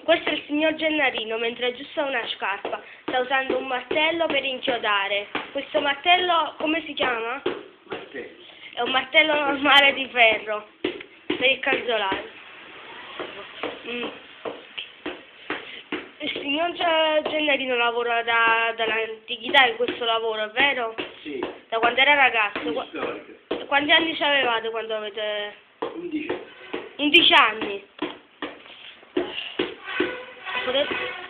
Questo è il signor Gennarino, mentre aggiusta una scarpa. Sta usando un martello per inchiodare. Questo martello, come si chiama? Martello. È un martello normale di ferro, per il calzolaio. Il signor Gennarino lavora dall'antichità in questo lavoro, è vero? Sì. Da quando era ragazzo. Storico. Quanti anni ci avevate quando avete... 11. 11 anni. Potete...